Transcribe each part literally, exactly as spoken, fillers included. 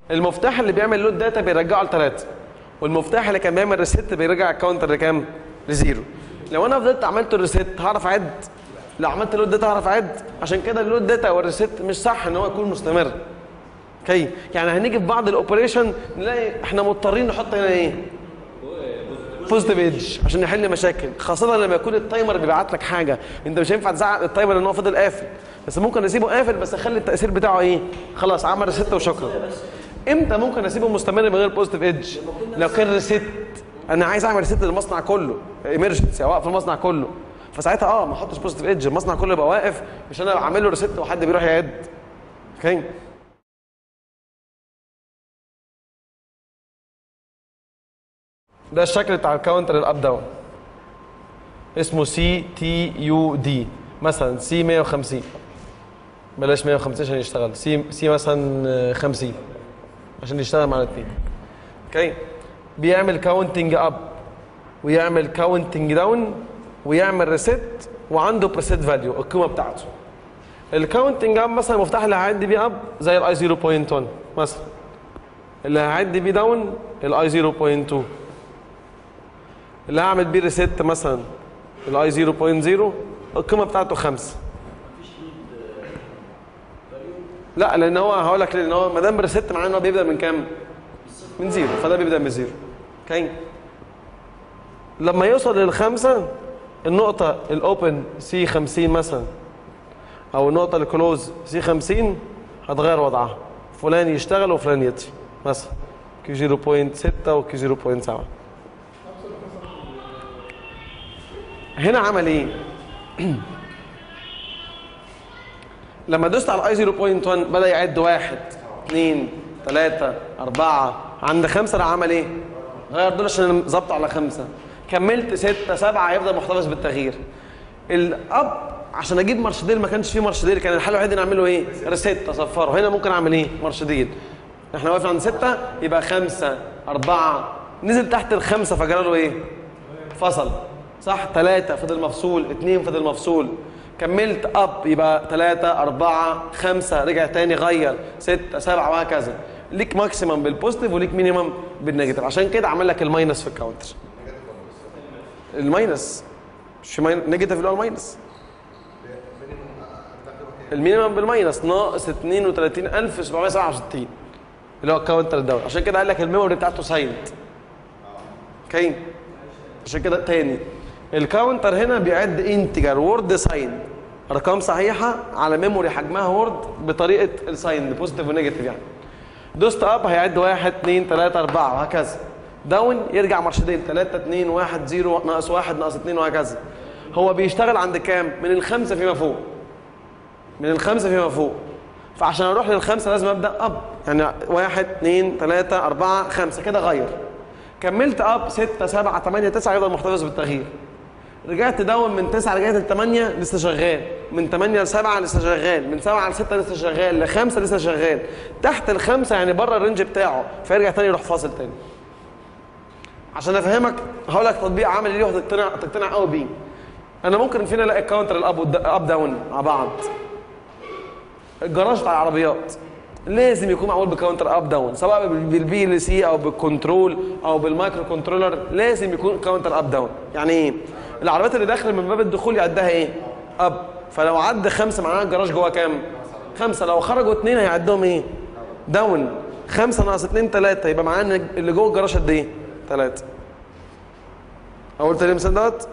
المفتاح اللي بيعمل لود داتا بيرجعه لثلاثة، والمفتاح اللي كان بيعمل ريست بيرجع الكاونتر لكام؟ لزيرو. لو انا فضلت عملت الريست هعرف اعد؟ لو عملت اللود داتا هعرف اعد؟ عشان كده اللود داتا او الريست مش صح ان هو يكون مستمر. اوكي؟ يعني هنيجي في بعض الاوبريشن نلاقي احنا مضطرين نحط هنا ايه؟ بوزيتيف ايدج عشان نحل مشاكل، خاصة لما يكون التايمر بيبعت لك حاجة، انت مش هينفع تزعق التايمر ان هو فضل قافل، بس ممكن نسيبه قافل بس اخلي التأثير بتاعه ايه؟ خلاص عمل ريست وشكرا. امتى ممكن اسيبه مستمر من غير بوزيتيف ايدج؟ لو كان ريست انا عايز اعمل ريست للمصنع كله، ايمرجنسي اوقف المصنع كله، فساعتها اه ما احطش بوزيتيف ايدج، المصنع كله يبقى واقف مش انا اعمل له ريست وحد بيروح يعد. اوكي؟ ده الشكل بتاع الكاونتر الاب داون اسمه سي تي يو دي، مثلا سي مية وخمسين، بلاش مية وخمسين عشان يشتغل، سي سي مثلا خمسين عشان يشتغل مع الاثنين. اوكي؟ بيعمل كاونتنج اب ويعمل كاونتنج داون ويعمل ريست وعنده بريسيت فاليو القيمه بتاعته. الكاونتنج اب مثلا المفتاح اللي هعدي بيه اب زي الاي صفر فاصلة واحد مثلا، اللي هعدي بيه داون الاي صفر فاصلة اتنين، اللي هعمل بيه ريست مثلا الاي صفر فاصلة صفر القيمه بتاعته خمسة. لا لان هو هقول لك لان هو ما دام ريست معناه ان هو بيبدا من كام؟ من زيرو، فده بيبدا من زيرو. اوكي؟ لما يوصل للخمسه النقطه الاوبن سي خمسين مثلا او النقطه الكلوز سي خمسين هتغير وضعها، فلان يشتغل وفلان يطفي مثلا كيو صفر فاصلة ستة وكيو صفر فاصلة سبعة. هنا عمل ايه؟ لما دوست على الاي صفر فاصلة واحد بدا يعد واحد اثنين ثلاثة أربعة، عند خمسة راح عمل ايه؟ غير دول عشان ظبط على خمسة، كملت ستة سبعة هيفضل محتفظ بالتغيير. الاب عشان اجيب مرشدين ما كانش فيه مرشدين، كان الحل الوحيد ان اعمله ايه؟ ريست اصفره. هنا ممكن اعمل ايه؟ مرشدين. احنا واقفين عند ستة يبقى خمسة أربعة، نزل تحت الخمسة فجرى له ايه؟ فصل. صح؟ ثلاثة فضل مفصول، اثنين فضل مفصول، كملت اب يبقى ثلاثة أربعة خمسة رجع تاني غير ستة سبعة وهكذا. ليك ماكسيمم بالبوزيتيف وليك مينيمم بالنيجاتيف، عشان كده عمل لك الماينس في الكاونتر. الماينس مش نيجاتيف اللي هو الماينس، المينيمم بالماينس ناقص اثنين وثلاثين ألف وسبعمية وسبعة وستين اللي هو الكاونتر الدوري، عشان كده قال لك الميموري بتاعته سايلنت. اوكي؟ عشان كده تاني الكاونتر هنا بيعد انتجر وورد ساين، ارقام صحيحه على ميموري حجمها وورد بطريقه الساين بوزيتيف ونيجاتيف. يعني دوست اب هيعد واحد اثنين ثلاثة أربعة وهكذا، داون يرجع مرشدين ثلاثة اثنين واحد صفر ناقص واحد ناقص اثنين وهكذا. هو بيشتغل عند كام؟ من الخمسه فيما فوق، من الخمسه فيما فوق، فعشان اروح للخمسه لازم ابدا اب، يعني واحد اثنين ثلاثة أربعة خمسة كده غير. كملت اب ستة سبعة ثمانية تسعة يفضل محتفظ بالتغيير. رجعت داون من تسعة رجعت ل ثمانية لسه شغال، من ثمانية ل سبعة لسه شغال، من سبعة ل ستة لسه شغال، ل خمسة لسه شغال، تحت الخمسه يعني بره الرينج بتاعه، فيرجع تاني يروح فاصل تاني. عشان افهمك هقول لك تطبيق عملي ليه وهتقتنع تقتنع قوي بيه. انا ممكن فينا الاقي الكاونتر الاب اب داون مع بعض. الجراج بتاع العربيات لازم يكون معمول بكاونتر اب داون، سواء بالبي ال سي او بالكنترول او بالمايكرو كنترولر، لازم يكون كاونتر اب داون. يعني ايه؟ العربيات اللي داخله من باب الدخول يعدها ايه؟ اب، فلو عدى خمسه معناها الجراج جوه كام؟ خمسه، لو خرجوا اثنين هيعدهم ايه؟ داون. خمسه ناقص اثنين ثلاثه، يبقى معناه ان اللي جوه الجراج قد ايه؟ ثلاثه. اقول تاني المثال دوت؟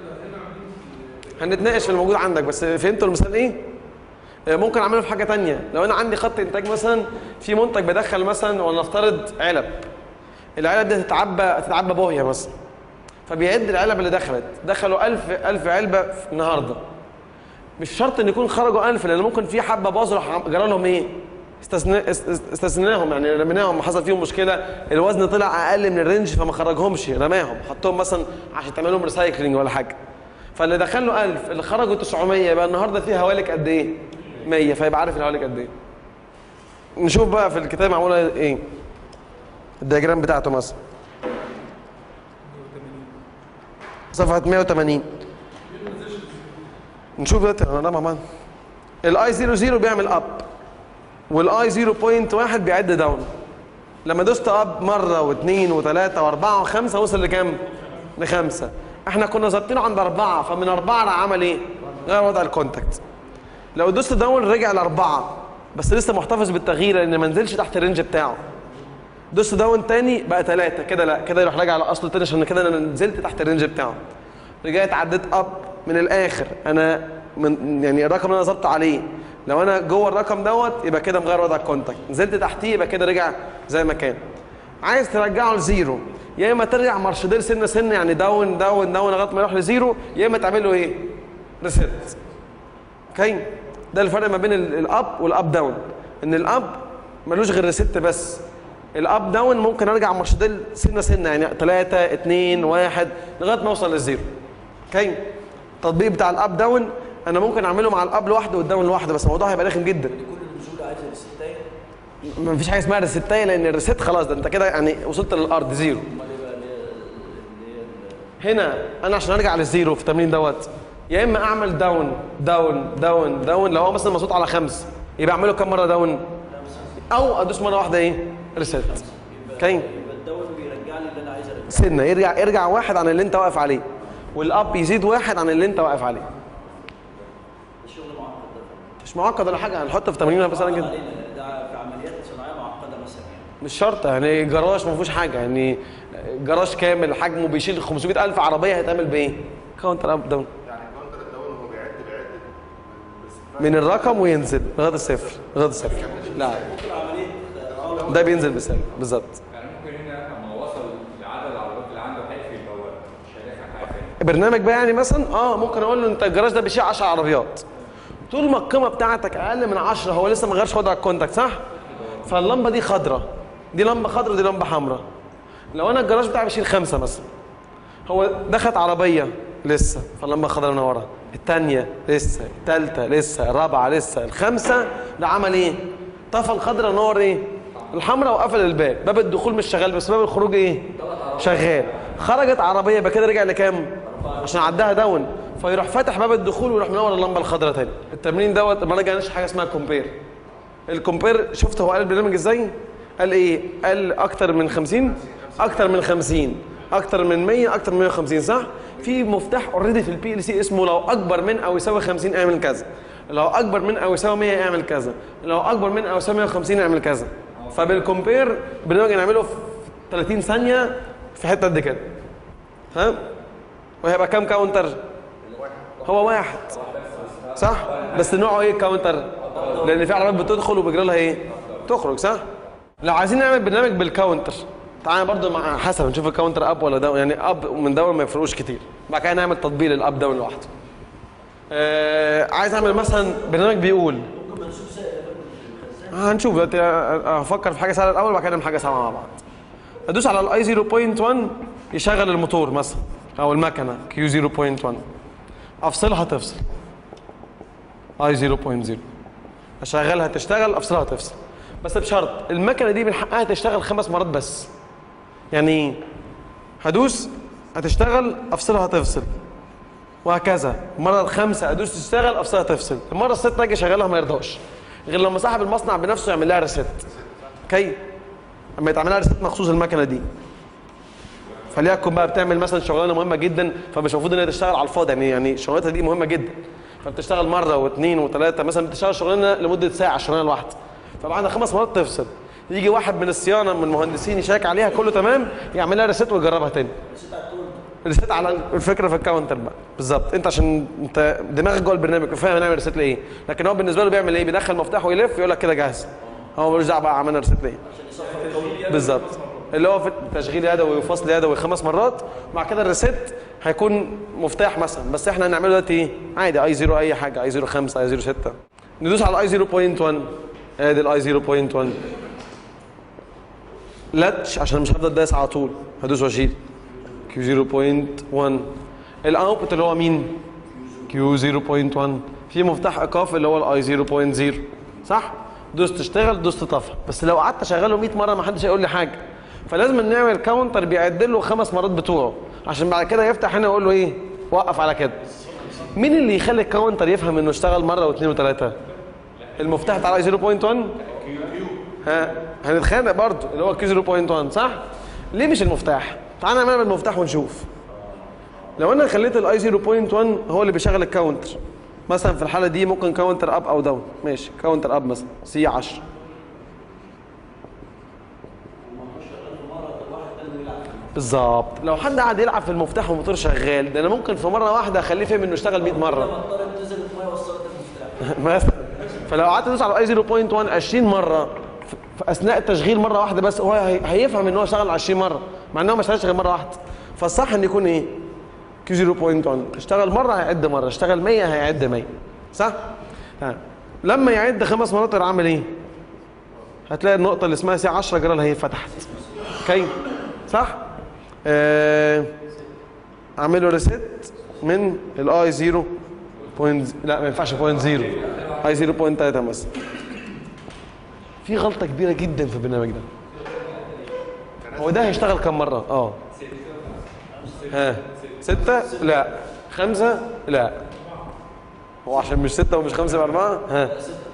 هنتناقش في الموجود عندك، بس فهمتوا المثال ايه؟ ممكن اعمله في حاجه ثانيه. لو انا عندي خط انتاج مثلا في منتج بدخل مثلا ولنفترض علب، العلب دي تتعبى تتعبى بوهيه مثلا، فبيعد العلب اللي دخلت، دخلوا ألف ألف علبه النهارده، مش شرط ان يكون خرجوا ألف، لان ممكن في حبه باظوا جرى لهم ايه؟ استثناء استثناهم، يعني رميناهم، حصل فيهم مشكله، الوزن طلع اقل من الرينج فما خرجهمش، رماهم حطهم مثلا عشان تعمل لهم ريسايكلينج ولا حاجه، فاللي دخلوا ألف اللي خرجوا تسعمية، يبقى النهارده فيه هوالك قد ايه؟ مية، فيبقى عارف الهوالك قد ايه. نشوف بقى في الكتاب معموله ايه الدياجرام بتاعته مثلا صفحه مية وثمانين. نشوف دلوقتي انا مع بعض. الاي صفر صفر بيعمل اب، والاي صفر فاصلة واحد بيعد داون. لما دوست اب مره واثنين وثلاثه واربعه وخمسه وصل لكام؟ لخمسه. احنا كنا ظابطينه عند اربعه، فمن اربعه راح عمل ايه؟ غير وضع الكونتاكت. لو دوست داون رجع لاربعه بس لسه محتفظ بالتغيير لان ما نزلش تحت الرينج بتاعه. دوست داون تاني بقى ثلاثه، كده لا، كده يروح راجع على اصله تاني عشان كده انا نزلت تحت الرينج بتاعه. رجعت عديت اب من الاخر، انا من يعني الرقم اللي انا ظبطت عليه لو انا جوه الرقم دوت يبقى كده مغير وضع الكونتاكت، نزلت تحتيه يبقى كده رجع زي ما كان. عايز ترجعه لزيرو، يا اما ترجع مارشديل سنه سنه يعني داون داون داون لغايه ما يروح لزيرو، يا اما تعمل له ايه؟ ريسيت. اوكي؟ ده الفرق ما بين الاب والاب داون، ان الاب ملوش غير ريسيت بس. الاب داون ممكن ارجع مارشديل سنه سنه يعني ثلاثة اثنين واحد لغايه ما اوصل للزيرو. اوكي؟ التطبيق بتاع الاب داون انا ممكن اعمله مع الاب لوحده والداون لوحده، بس الموضوع هيبقى رخم جدا. كل النزول عايز ريستايه؟ مفيش حاجه اسمها ريستايه، لان الريست خلاص ده انت كده يعني وصلت للارض زيرو. هنا انا عشان ارجع للزيرو في التمرين دوت يا اما اعمل داون داون داون داون، لو هو مثلا مظبوط على خمس يبقى اعمله كم مره داون؟ او ادوس مره واحده ايه؟ ريست. اوكي؟ يبقى الداون بيرجع لي اللي انا عايز ارجعه. سنه يرجع يرجع واحد عن اللي انت واقف عليه، والاب يزيد واحد عن اللي انت واقف عليه. الشغل معقد ده؟ مش معقد ولا حاجه، هنحط في تمرين مثلا كده. ده في عمليات صناعيه معقده مثلا يعني. مش شرط يعني جراج ما فيهوش حاجه، يعني جراج كامل حجمه بيشيل خمسمائة ألف عربيه هيتعمل بايه؟ كاونتر اب داون. يعني كاونتر الداون هو بيعد بيعد من الرقم وينزل لغايه الصفر لغايه الصفر. لا ده بينزل بالصفر بالظبط. يعني ممكن هنا لما وصل لعدد العربيات اللي عنده هيقفل البوابه مش هيدخل حاجه ثانيه. برنامج بقى يعني مثلا اه ممكن اقول له انت الجراج ده بيشيل عشر عربيات، طول ما القيمه بتاعتك اقل من عشرة هو لسه ما غيرش وضع الكونتاكت صح؟ فاللمبه دي خضراء، دي لمبه خضراء ودي لمبه حمراء. لو انا الجراج بتاعي بيشيل خمسه مثلا، هو دخلت عربيه لسه فاللمبه خضراء منوره، الثانيه لسه، الثالثه لسه، الرابعه لسه، الخامسه ده عمل ايه؟ طفى الخضراء نور ايه؟ الحمراء وقفل الباب، باب الدخول مش شغال بس باب الخروج ايه؟ شغال. خرجت عربيه يبقى كده رجع لكام؟ عشان عدها داون، فيروح فاتح باب الدخول ويروح منور اللمبه الخضراء تاني. التمرين دوت ما رجعناش حاجه اسمها كومبير. الكومبير شفت هو قال البرنامج ازاي؟ قال ايه؟ قال اكتر من خمسين، اكتر من خمسين، اكتر من مية، اكتر من مية وخمسين صح؟ في مفتاح اوريدي في البي ال سي اسمه لو اكبر من او يساوي خمسين اعمل كذا، لو اكبر من او يساوي مية اعمل كذا، لو اكبر من او يساوي مية وخمسين اعمل كذا. فبالكومبير برنامج نعمله في ثلاثين ثانيه في حته قد كده. ها؟ وهيبقى كام كاونتر؟ هو واحد صح؟ بس نوعه ايه الكاونتر؟ لان في عربيات بتدخل وبيجري لها ايه؟ تخرج صح؟ لو عايزين نعمل برنامج بالكاونتر تعالى برضو مع حسب نشوف الكاونتر اب ولا داون، يعني اب من داون ما يفرقوش كتير. بعد كده نعمل تطبيق للاب داون لوحده. آه عايز اعمل مثلا برنامج بيقول ممكن منسوب سائل هنشوف دلوقتي. هفكر في حاجه سهله الاول وبعد كده نعمل حاجه سهله مع بعض. ادوس على الاي صفر فاصلة واحد يشغل الموتور مثلا او المكنه كيو صفر فاصلة واحد، افصلها تفصل اي صفر فاصلة صفر، اشغلها تشتغل، افصلها تفصل. بس بشرط المكنه دي من حقها تشتغل خمس مرات بس. يعني ايه؟ هدوس هتشتغل، افصلها تفصل، وهكذا. المره الخامسه ادوس تشتغل، افصلها تفصل. المره السادسه اجي اشغلها ما يرضاش غير لما صاحب المصنع بنفسه يعمل لها ريست. اوكي؟ اما يتعمل لها ريست مخصوص المكنه دي. فليكن بقى بتعمل مثلا شغلانه مهمه جدا فمش المفروض ان هي تشتغل على الفاضي، يعني يعني شغلتها دي مهمه جدا فبتشتغل مره واثنين وثلاثه، مثلا بتشتغل شغلانه لمده ساعه الشغلانه الواحده فبعد خمس مرات تفصل. يجي واحد من الصيانه من المهندسين يشيك عليها كله تمام يعمل لها ريست ويجربها تاني. ريست على الفكره في الكاونتر بقى بالظبط. انت عشان انت دماغك جوه البرنامج فاهم هنعمل ريست لايه، لكن هو بالنسبه له بيعمل ايه؟ بيدخل مفتاح ويلف يقول لك كده جاهز، هو ملوش دعوه بقى عملنا ريست ليه بالظبط. اللي هو في تشغيل يدوي وفصل يدوي خمس مرات، مع كده الريست هيكون مفتاح مثلا، بس احنا هنعمله دلوقتي ايه؟ عادي اي صفر اي حاجه، اي صفر خمسة اي صفر ستة. ندوس على اي صفر فاصلة واحد، ادي الاي صفر فاصلة واحد لاتش عشان مش هفضل دايس على طول، هدوس واشيل كيو صفر فاصلة واحد. الاوتبوت اللي هو مين؟ كيو صفر فاصلة واحد. في مفتاح ايقاف اللي هو الاي صفر فاصلة صفر صح؟ دوست تشتغل دوست تطفى، بس لو قعدت اشغله مية مره ما حدش هيقول لي حاجه. فلازم نعمل كاونتر بيعد له خمس مرات بتوعه عشان بعد كده يفتح هنا يقول له ايه؟ وقف على كده. مين اللي يخلي الكاونتر يفهم انه اشتغل مره واثنين وثلاثه؟ المفتاح بتاع الاي صفر فاصلة واحد ها هنتخانق برضو اللي هو كيو صفر فاصلة واحد صح؟ ليه مش المفتاح؟ تعال نعملها بالمفتاح ونشوف. لو انا خليت الاي صفر فاصلة واحد هو اللي بيشغل الكاونتر، مثلا في الحاله دي ممكن كاونتر اب او داون، ماشي كاونتر اب مثلا سي عشرة. بالظبط، لو حد قاعد يلعب في المفتاح والموتور شغال، ده انا ممكن في مره واحده اخليه فاهم انه يشتغل مية مره. اضطر تنزل الميه وصلت المفتاح مثلا. فلو قعدت تدوس على الاي صفر فاصلة واحد عشرين مره في اثناء التشغيل مره واحده بس، هو هي- هيفهم ان هو اشتغل عشرين مره، مع ان هو ما اشتغلش غير مره واحده. فالصح ان يكون ايه؟ كيو صفر فاصلة واحد، اشتغل مره هيعد مره، اشتغل مية هيعد مية. صح؟ ها. لما يعد خمس مرات يبقى عامل ايه؟ هتلاقي النقطه اللي اسمها سي عشرة جرالها هي فتحت. اوكي؟ صح؟ آه، اعمله ريست من الاي صفر بوينت، لا ما ينفعش بوينت صفر، اي صفر بوينت تلاتة مثلا. في غلطه كبيره جدا في البرنامج ده. هو ده هيشتغل كم مره؟ اه ها ستة؟ لا. خمسة؟ لا. هو عشان مش ستة ومش خمسة يبقى أربعة؟ ها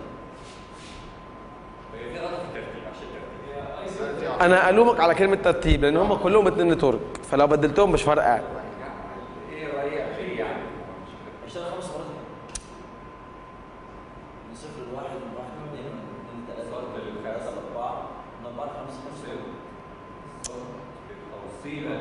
أنا ألومك على كلمة ترتيب لأن هم كلهم اتنين نتورك، فلو بدلتهم مش فارقة. ايه رايك فيه يعني؟ اشتغل خمس مرات من صفر لواحد، من واحد لاثنين، من ثلاثة لثلاثة لأربعة، من أربعة لخمسة، خمسة. توصيله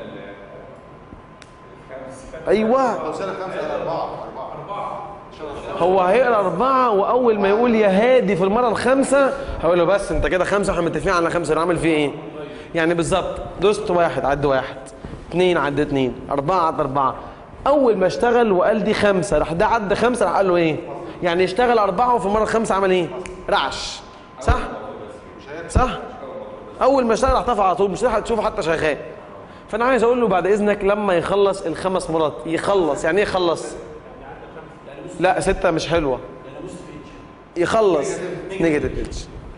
الخمسه. أيوه توصيله خمسه الى اربعه اربعه هو هيقرا أربعة، وأول ما يقول يا هادي في المرة الخامسة هقول له بس أنت كده خمسة، إحنا متفقين على خمسة، أنا عامل فيه إيه؟ يعني بالظبط دوست واحد عد واحد، اثنين عد اثنين، أربعة عد أربعة. أول ما اشتغل وقال دي خمسة راح ده عد خمسة، راح قال له إيه؟ يعني اشتغل أربعة وفي المرة الخامسة عمل إيه؟ رعش. صح؟ صح؟ أول ما اشتغل راح طفى على طول، مش هتلحق تشوفه حتى شغال. فأنا عايز أقول له بعد إذنك لما يخلص الخمس مرات يخلص، يعني إيه يخلص؟ لا ستة مش حلوة. يخلص نيجاتيف ايدج.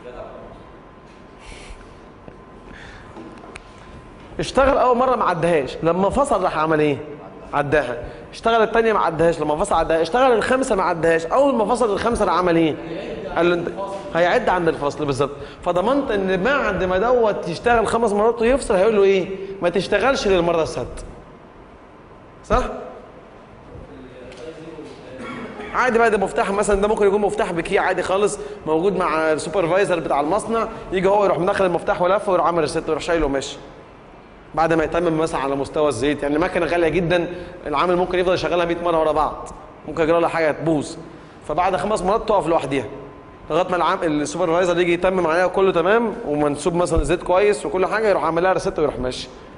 اشتغل اول مره ما عدهاش، لما فصل راح عمل ايه؟ عداها. اشتغل الثانيه ما عدهاش، لما فصل عداها. اشتغل الخامسه ما عدهاش، اول ما فصل الخامسه راح عمل ايه؟ قال له انت هيعد عند الفصل بالظبط. فضمنت ان بعد ما دوت يشتغل خمس مرات ويفصل هيقول له ايه؟ ما تشتغلش للمره السادسه. صح؟ عادي بقى، ده مفتاح مثلا، ده ممكن يكون مفتاح بكي عادي خالص موجود مع السوبرفايزر بتاع المصنع، يجي هو يروح مدخل المفتاح ولفه ويروح عامل ريست ويروح شايله وماشي. بعد ما يتمم مثلا على مستوى الزيت، يعني مكنه غاليه جدا العامل ممكن يفضل يشغلها مية مره ورا بعض، ممكن يجرى لها حاجه تبوظ، فبعد خمس مرات تقف لوحديها لغايه ما العامل السوبرفايزر يجي يتمم عليها كله تمام ومنسوب مثلا الزيت كويس وكل حاجه، يروح عامل لها ريست ويروح ماشي.